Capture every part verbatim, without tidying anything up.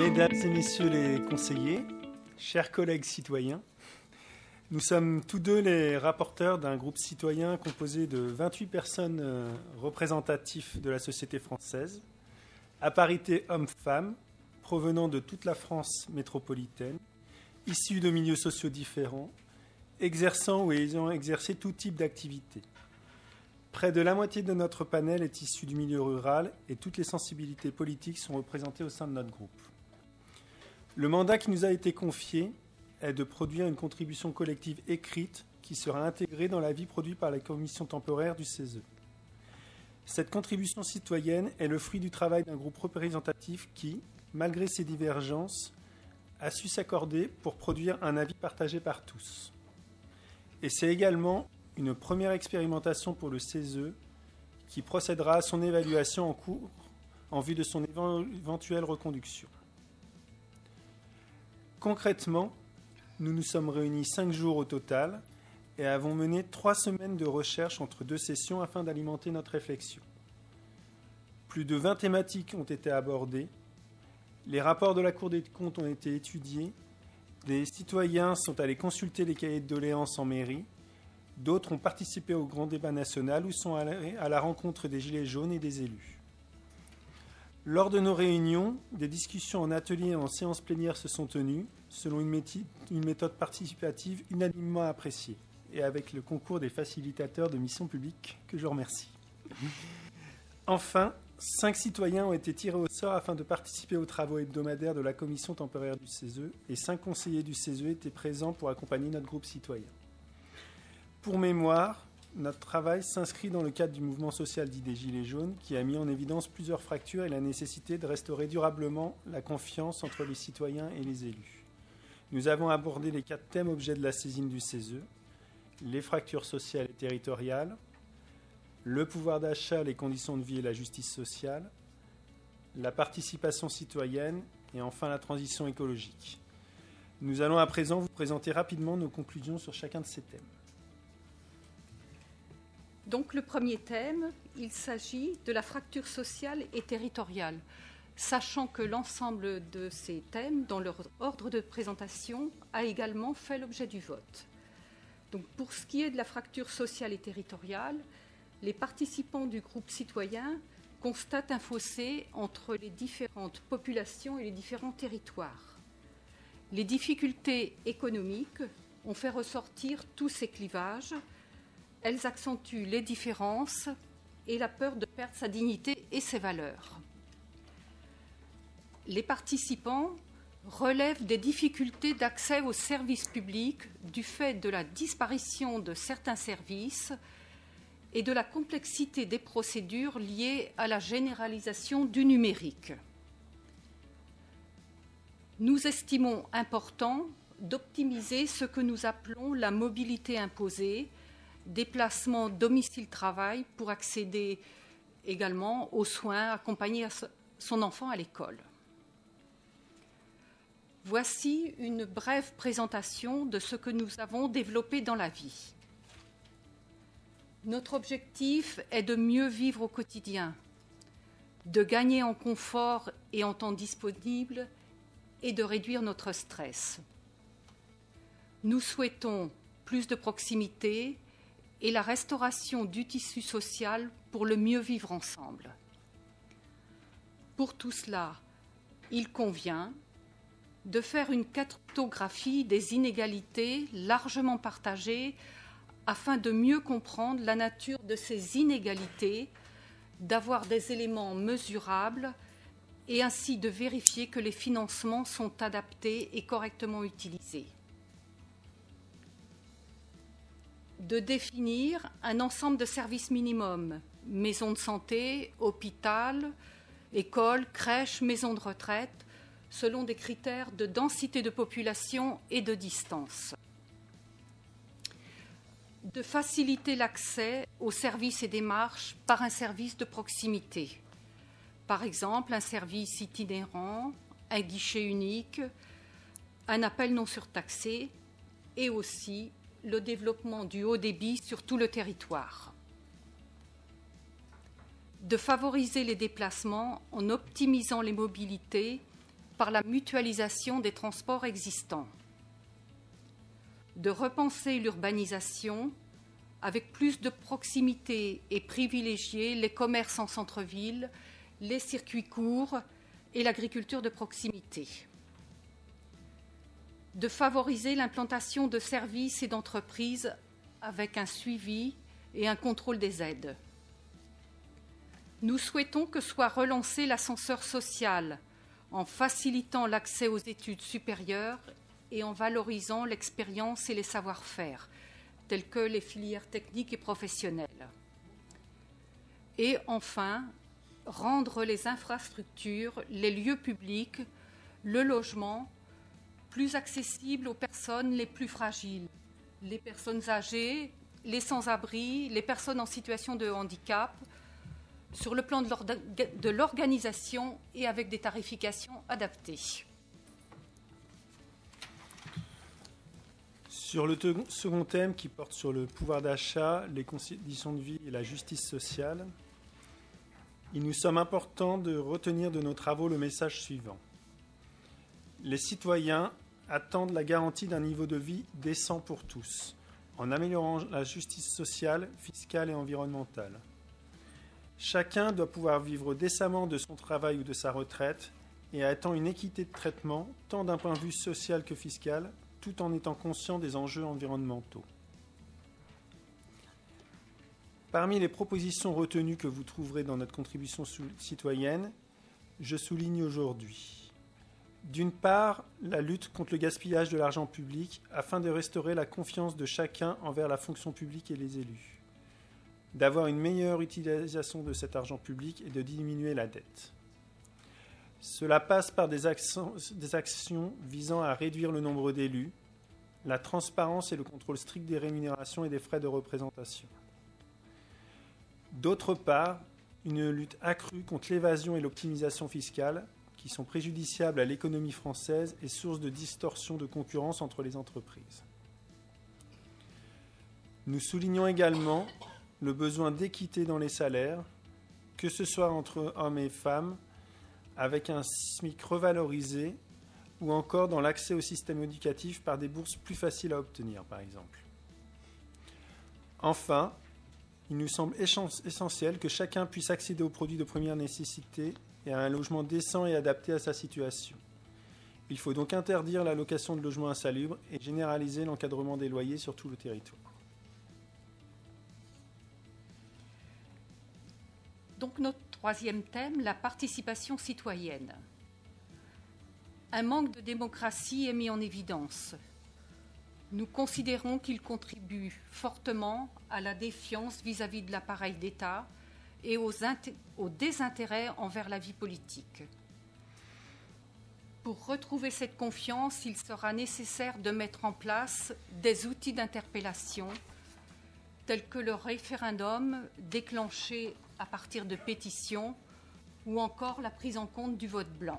Mesdames et messieurs les conseillers, chers collègues citoyens, nous sommes tous deux les rapporteurs d'un groupe citoyen composé de vingt-huit personnes représentatives de la société française, à parité hommes-femmes, provenant de toute la France métropolitaine, issus de milieux sociaux différents, exerçant ou ayant exercé tout type d'activité. Près de la moitié de notre panel est issue du milieu rural et toutes les sensibilités politiques sont représentées au sein de notre groupe. Le mandat qui nous a été confié est de produire une contribution collective écrite qui sera intégrée dans l'avis produit par la commission temporaire du C E S E. Cette contribution citoyenne est le fruit du travail d'un groupe représentatif qui, malgré ses divergences, a su s'accorder pour produire un avis partagé par tous. Et c'est également une première expérimentation pour le C E S E qui procédera à son évaluation en cours en vue de son éventuelle reconduction. Concrètement, nous nous sommes réunis cinq jours au total et avons mené trois semaines de recherche entre deux sessions afin d'alimenter notre réflexion. Plus de vingt thématiques ont été abordées, les rapports de la Cour des comptes ont été étudiés, des citoyens sont allés consulter les cahiers de doléances en mairie, d'autres ont participé au grand débat national ou sont allés à la rencontre des Gilets jaunes et des élus. Lors de nos réunions, des discussions en atelier et en séance plénière se sont tenues, selon une, méti- une méthode participative unanimement appréciée, et avec le concours des facilitateurs de missions publiques, que je remercie. Enfin, cinq citoyens ont été tirés au sort afin de participer aux travaux hebdomadaires de la commission temporaire du C E S E, et cinq conseillers du C E S E étaient présents pour accompagner notre groupe citoyen. Pour mémoire, notre travail s'inscrit dans le cadre du mouvement social dit des Gilets jaunes qui a mis en évidence plusieurs fractures et la nécessité de restaurer durablement la confiance entre les citoyens et les élus. Nous avons abordé les quatre thèmes objets de la saisine du C E S E, les fractures sociales et territoriales, le pouvoir d'achat, les conditions de vie et la justice sociale, la participation citoyenne et enfin la transition écologique. Nous allons à présent vous présenter rapidement nos conclusions sur chacun de ces thèmes. Donc le premier thème, il s'agit de la fracture sociale et territoriale, sachant que l'ensemble de ces thèmes, dans leur ordre de présentation, a également fait l'objet du vote. Donc pour ce qui est de la fracture sociale et territoriale, les participants du groupe citoyen constatent un fossé entre les différentes populations et les différents territoires. Les difficultés économiques ont fait ressortir tous ces clivages. Elles accentuent les différences et la peur de perdre sa dignité et ses valeurs. Les participants relèvent des difficultés d'accès aux services publics du fait de la disparition de certains services et de la complexité des procédures liées à la généralisation du numérique. Nous estimons important d'optimiser ce que nous appelons la mobilité imposée, déplacement domicile-travail pour accéder également aux soins, accompagner son enfant à l'école. Voici une brève présentation de ce que nous avons développé dans la vie. Notre objectif est de mieux vivre au quotidien, de gagner en confort et en temps disponible et de réduire notre stress. Nous souhaitons plus de proximité et la restauration du tissu social pour le mieux vivre ensemble. Pour tout cela, il convient de faire une cartographie des inégalités largement partagées afin de mieux comprendre la nature de ces inégalités, d'avoir des éléments mesurables et ainsi de vérifier que les financements sont adaptés et correctement utilisés. De définir un ensemble de services minimums, maisons de santé, hôpital, écoles, crèches, maisons de retraite, selon des critères de densité de population et de distance. De faciliter l'accès aux services et démarches par un service de proximité. Par exemple, un service itinérant, un guichet unique, un appel non surtaxé et aussi le développement du haut débit sur tout le territoire. De favoriser les déplacements en optimisant les mobilités par la mutualisation des transports existants, de repenser l'urbanisation avec plus de proximité et privilégier les commerces en centre-ville, les circuits courts et l'agriculture de proximité, de favoriser l'implantation de services et d'entreprises avec un suivi et un contrôle des aides. Nous souhaitons que soit relancé l'ascenseur social en facilitant l'accès aux études supérieures et en valorisant l'expérience et les savoir-faire, tels que les filières techniques et professionnelles. Et enfin, rendre les infrastructures, les lieux publics, le logement, plus accessibles aux personnes les plus fragiles, les personnes âgées, les sans-abri, les personnes en situation de handicap, sur le plan de l'organisation et avec des tarifications adaptées. Sur le second thème qui porte sur le pouvoir d'achat, les conditions de vie et la justice sociale, il nous semble important de retenir de nos travaux le message suivant. Les citoyens attendent la garantie d'un niveau de vie décent pour tous, en améliorant la justice sociale, fiscale et environnementale. Chacun doit pouvoir vivre décemment de son travail ou de sa retraite et attend une équité de traitement, tant d'un point de vue social que fiscal, tout en étant conscient des enjeux environnementaux. Parmi les propositions retenues que vous trouverez dans notre contribution citoyenne, je souligne aujourd'hui, d'une part, la lutte contre le gaspillage de l'argent public afin de restaurer la confiance de chacun envers la fonction publique et les élus, d'avoir une meilleure utilisation de cet argent public et de diminuer la dette. Cela passe par des actions, des actions visant à réduire le nombre d'élus, la transparence et le contrôle strict des rémunérations et des frais de représentation. D'autre part, une lutte accrue contre l'évasion et l'optimisation fiscale, qui sont préjudiciables à l'économie française et source de distorsion de concurrence entre les entreprises. Nous soulignons également le besoin d'équité dans les salaires, que ce soit entre hommes et femmes, avec un SMIC revalorisé, ou encore dans l'accès au système éducatif par des bourses plus faciles à obtenir, par exemple. Enfin, il nous semble essentiel que chacun puisse accéder aux produits de première nécessité et à un logement décent et adapté à sa situation. Il faut donc interdire la location de logements insalubres et généraliser l'encadrement des loyers sur tout le territoire. Donc notre troisième thème, la participation citoyenne. Un manque de démocratie est mis en évidence. Nous considérons qu'il contribue fortement à la défiance vis-à-vis de l'appareil d'État et aux au désintérêt envers la vie politique. Pour retrouver cette confiance, il sera nécessaire de mettre en place des outils d'interpellation tels que le référendum déclenché à partir de pétitions ou encore la prise en compte du vote blanc.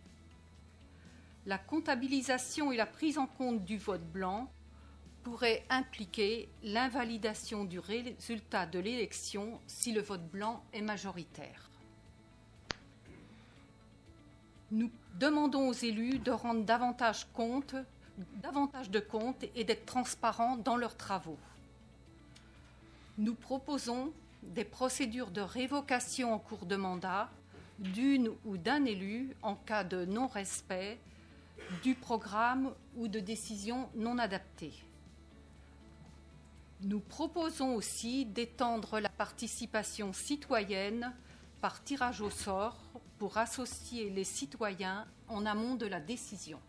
La comptabilisation et la prise en compte du vote blanc pourraient impliquer l'invalidation du résultat de l'élection si le vote blanc est majoritaire. Nous demandons aux élus de rendre davantage compte, davantage de compte et d'être transparents dans leurs travaux. Nous proposons des procédures de révocation en cours de mandat d'une ou d'un élu en cas de non-respect du programme ou de décision non adaptée. Nous proposons aussi d'étendre la participation citoyenne par tirage au sort pour associer les citoyens en amont de la décision.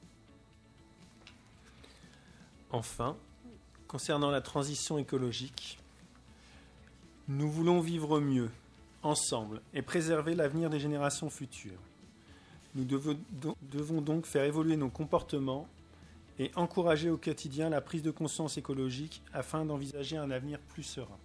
Enfin, concernant la transition écologique, nous voulons vivre mieux, ensemble, et préserver l'avenir des générations futures. Nous devons donc faire évoluer nos comportements et encourager au quotidien la prise de conscience écologique afin d'envisager un avenir plus serein.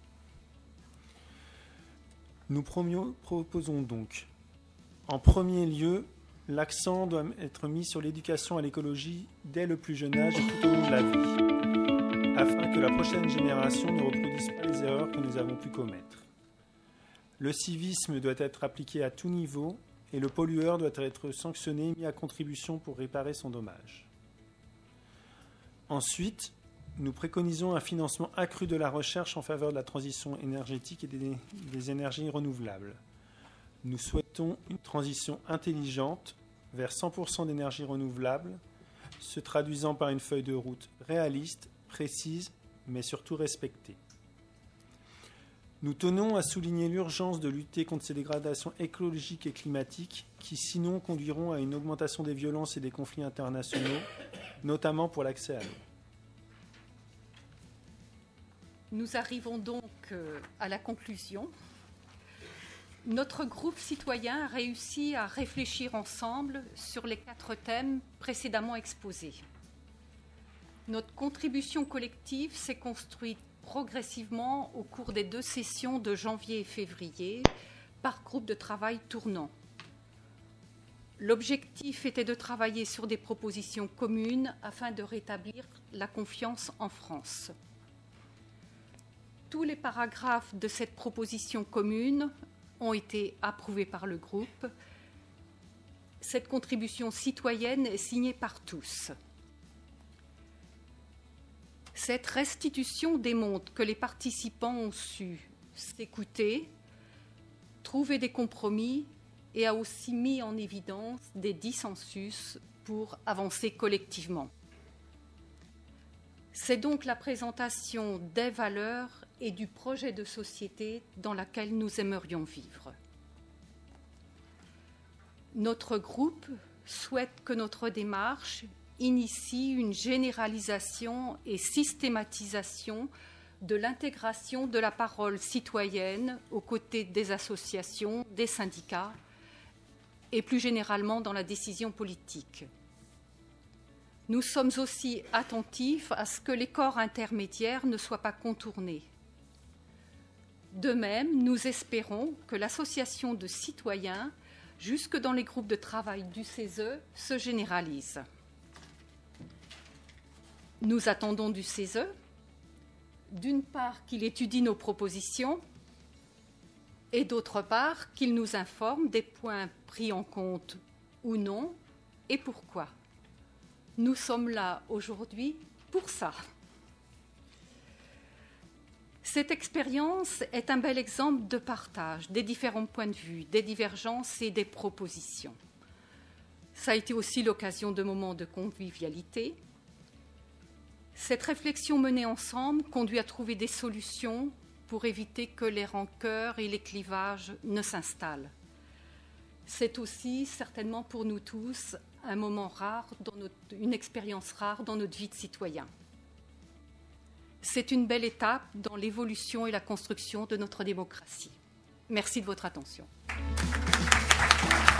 Nous proposons donc, en premier lieu, l'accent doit être mis sur l'éducation à l'écologie dès le plus jeune âge et tout au long de la vie, afin que la prochaine génération ne reproduise pas les erreurs que nous avons pu commettre. Le civisme doit être appliqué à tout niveau et le pollueur doit être sanctionné, mis à contribution pour réparer son dommage. Ensuite, nous préconisons un financement accru de la recherche en faveur de la transition énergétique et des, des énergies renouvelables. Nous souhaitons une transition intelligente vers cent pour cent d'énergie renouvelable, se traduisant par une feuille de route réaliste, précise, mais surtout respectée. Nous tenons à souligner l'urgence de lutter contre ces dégradations écologiques et climatiques qui, sinon, conduiront à une augmentation des violences et des conflits internationaux, notamment pour l'accès à l'eau. Nous arrivons donc à la conclusion. Notre groupe citoyen a réussi à réfléchir ensemble sur les quatre thèmes précédemment exposés. Notre contribution collective s'est construite progressivement au cours des deux sessions de janvier et février par groupe de travail tournant. L'objectif était de travailler sur des propositions communes afin de rétablir la confiance en France. Tous les paragraphes de cette proposition commune ont été approuvés par le groupe. Cette contribution citoyenne est signée par tous. Cette restitution démontre que les participants ont su s'écouter, trouver des compromis et a aussi mis en évidence des dissensus pour avancer collectivement. C'est donc la présentation des valeurs et du projet de société dans laquelle nous aimerions vivre. Notre groupe souhaite que notre démarche initie une généralisation et systématisation de l'intégration de la parole citoyenne aux côtés des associations, des syndicats et plus généralement dans la décision politique. Nous sommes aussi attentifs à ce que les corps intermédiaires ne soient pas contournés. De même, nous espérons que l'association de citoyens, jusque dans les groupes de travail du C E S E, se généralise. Nous attendons du C E S E, d'une part, qu'il étudie nos propositions et d'autre part, qu'il nous informe des points pris en compte ou non et pourquoi. Nous sommes là aujourd'hui pour ça. Cette expérience est un bel exemple de partage des différents points de vue, des divergences et des propositions. Ça a été aussi l'occasion de moments de convivialité. Cette réflexion menée ensemble conduit à trouver des solutions pour éviter que les rancœurs et les clivages ne s'installent. C'est aussi certainement pour nous tous un moment rare, dans notre, une expérience rare dans notre vie de citoyen. C'est une belle étape dans l'évolution et la construction de notre démocratie. Merci de votre attention.